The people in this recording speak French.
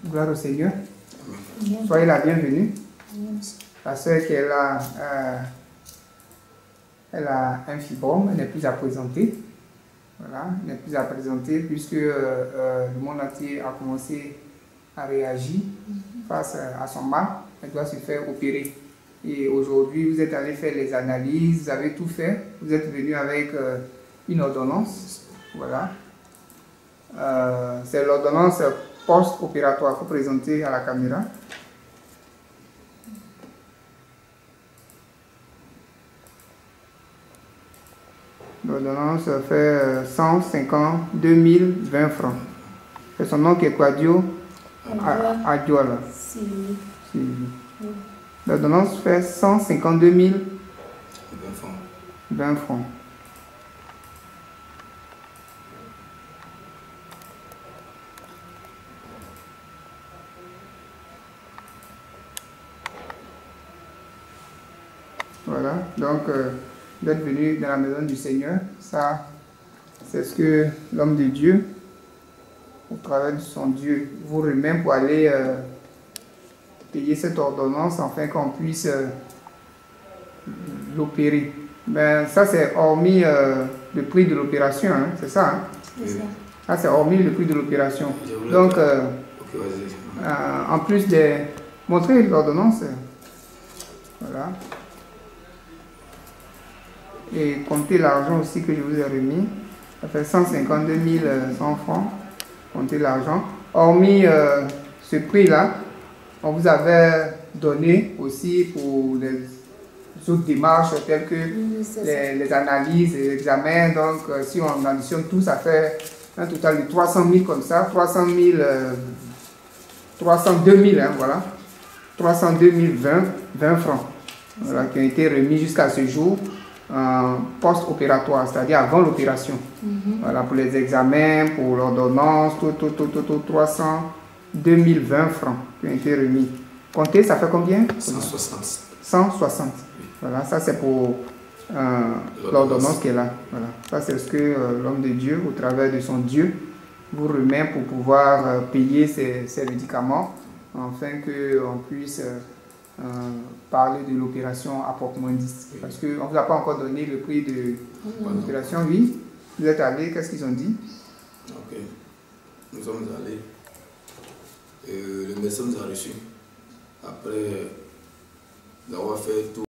Gloire au Seigneur. Amen. Soyez la bienvenue. Amen. La sœur qui est là, elle a un fibrome, elle n'est plus à présenter. Voilà, elle n'est plus à présenter puisque le monde entier a commencé à réagir face à son mal. Elle doit se faire opérer. Et aujourd'hui, vous êtes allé faire les analyses, vous avez tout fait. Vous êtes venu avec une ordonnance. Voilà. C'est l'ordonnance post-opératoire. Il faut présenter à la caméra. L'ordonnance fait 152 020 francs. C'est son nom qui est Quadio Adjoala. L'ordonnance fait 152 020 francs. Voilà, donc vous êtes venu dans la maison du Seigneur. Ça, c'est ce que l'homme de Dieu, au travers de son Dieu, vous remet pour aller payer cette ordonnance afin qu'on puisse l'opérer. Ben, ça, c'est hormis le prix de l'opération, hein, c'est ça, hein? C'est ça. Ça, c'est hormis le prix de l'opération. Donc, en plus de montrer l'ordonnance, voilà. Et comptez l'argent aussi que je vous ai remis. Ça fait 152 100 francs. Comptez l'argent. Hormis ce prix-là, on vous avait donné aussi pour les autres démarches telles que les analyses, les examens. Donc, si on additionne tout, ça fait un total de 300 000 comme ça. 302 000, hein, voilà. 302 020 francs. Voilà, qui ont été remis jusqu'à ce jour. Post-opératoire, c'est-à-dire avant l'opération. Voilà, pour les examens, pour l'ordonnance, tout, 302 020 francs qui ont été remis. Comptez, ça fait combien? 160. 160. Oui. Voilà, ça c'est pour l'ordonnance qui est là. Voilà. Ça c'est ce que l'homme de Dieu, au travers de son Dieu, vous remet pour pouvoir payer ces médicaments, afin qu'on puisse parler de l'opération à proprement dit. Parce qu'on ne vous a pas encore donné le prix de l'opération, oui. Vous êtes allés, qu'est-ce qu'ils ont dit? Ok. Nous sommes allés. Le médecin nous a reçus. Après d'avoir fait tout.